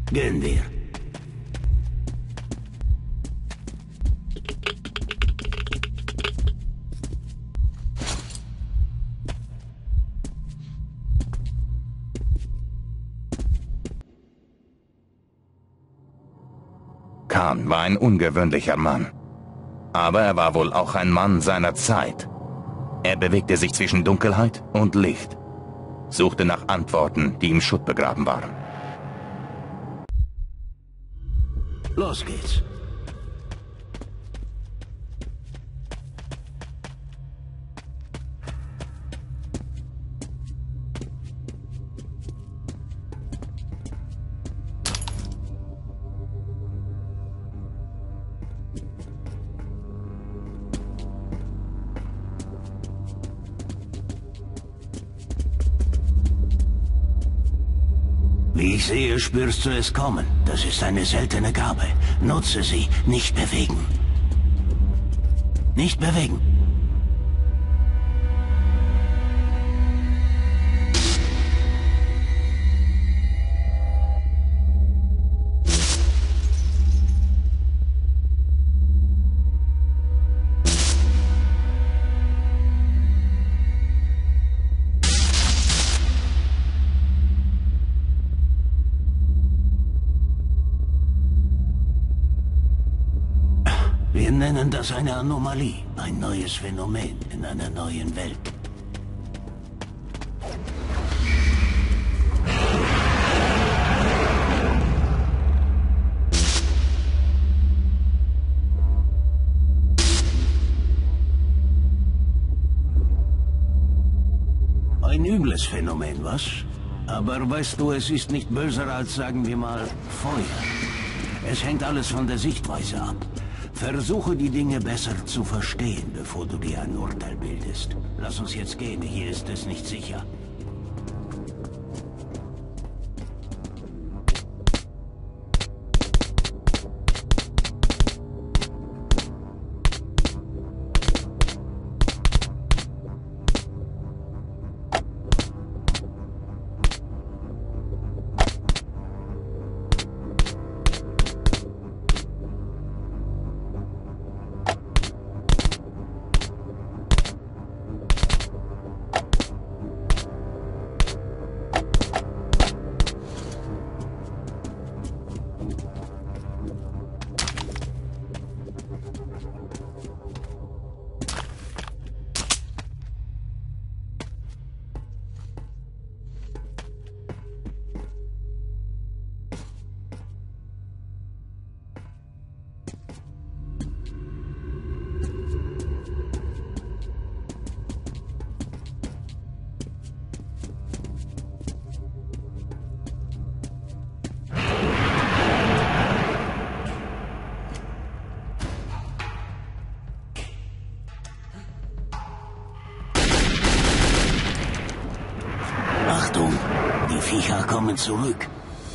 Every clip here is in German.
Gehen wir. Khan war ein ungewöhnlicher Mann. Aber er war wohl auch ein Mann seiner Zeit. Er bewegte sich zwischen Dunkelheit und Licht, suchte nach Antworten, die im Schutt begraben waren. Los geht's. Wie ich sehe, spürst du es kommen. Das ist eine seltene Gabe. Nutze sie. Nicht bewegen. Nicht bewegen. Wir nennen das eine Anomalie, ein neues Phänomen in einer neuen Welt. Ein übles Phänomen, was? Aber weißt du, es ist nicht böser als, sagen wir mal, Feuer. Es hängt alles von der Sichtweise ab. Versuche die Dinge besser zu verstehen, bevor du dir ein Urteil bildest. Lass uns jetzt gehen, hier ist es nicht sicher. Achtung, die Viecher kommen zurück.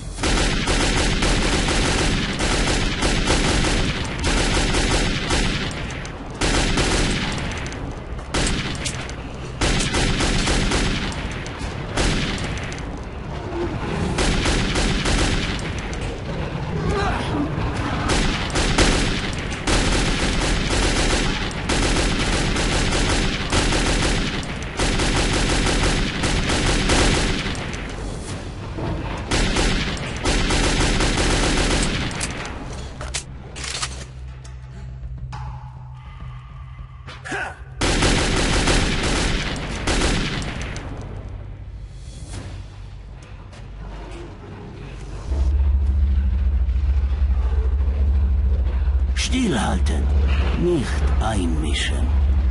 Stillhalten, nicht einmischen.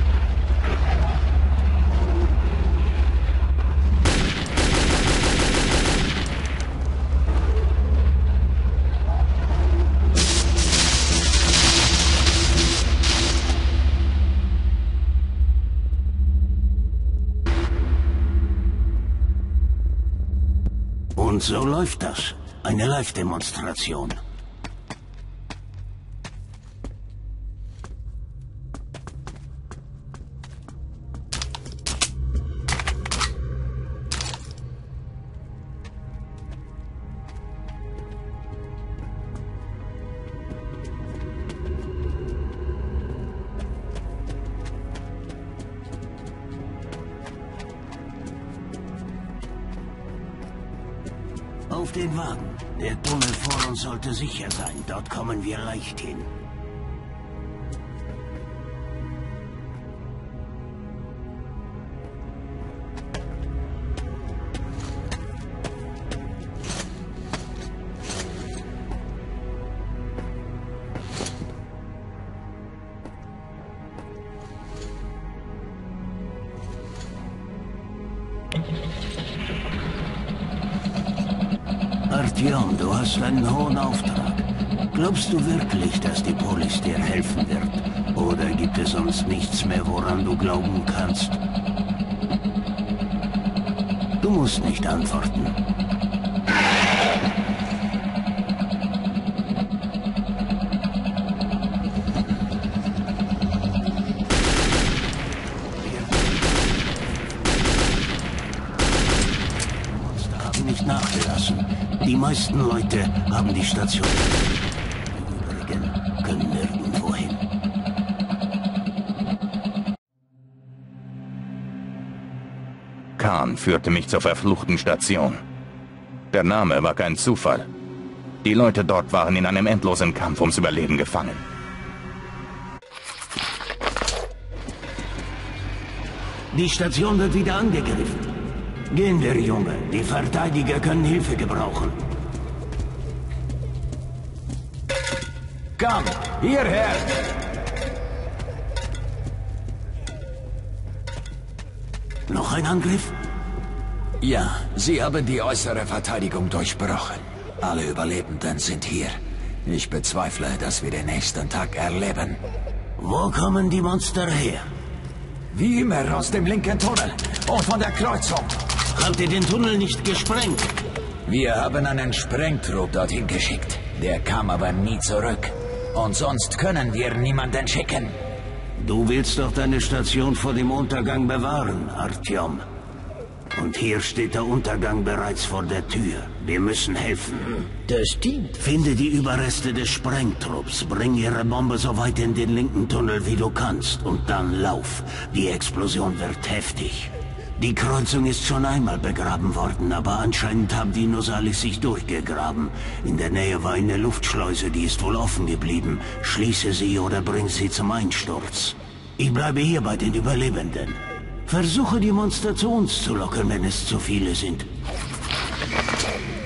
Und so läuft das. Eine Live-Demonstration. Auf den Wagen. Der Tunnel vor uns sollte sicher sein. Dort kommen wir leicht hin. Artyom, du hast einen hohen Auftrag. Glaubst du wirklich, dass die Polis dir helfen wird? Oder gibt es sonst nichts mehr, woran du glauben kannst? Du musst nicht antworten. Nicht nachgelassen. Die meisten Leute haben die Station. Die übrigen können nirgendwo hin. Khan führte mich zur verfluchten Station. Der Name war kein Zufall. Die Leute dort waren in einem endlosen Kampf ums Überleben gefangen. Die Station wird wieder angegriffen. Gehen wir, Junge. Die Verteidiger können Hilfe gebrauchen. Komm, hierher! Noch ein Angriff? Ja, sie haben die äußere Verteidigung durchbrochen. Alle Überlebenden sind hier. Ich bezweifle, dass wir den nächsten Tag erleben. Wo kommen die Monster her? Wie immer aus dem linken Tunnel und von der Kreuzung. Habt ihr den Tunnel nicht gesprengt? Wir haben einen Sprengtrupp dorthin geschickt. Der kam aber nie zurück. Und sonst können wir niemanden schicken. Du willst doch deine Station vor dem Untergang bewahren, Artyom. Und hier steht der Untergang bereits vor der Tür. Wir müssen helfen. Das stimmt. Finde die Überreste des Sprengtrupps. Bring ihre Bombe so weit in den linken Tunnel, wie du kannst. Und dann lauf. Die Explosion wird heftig. Die Kreuzung ist schon einmal begraben worden, aber anscheinend haben die Nosalis sich durchgegraben. In der Nähe war eine Luftschleuse, die ist wohl offen geblieben. Schließe sie oder bring sie zum Einsturz. Ich bleibe hier bei den Überlebenden. Versuche die Monster zu uns zu locken, wenn es zu viele sind.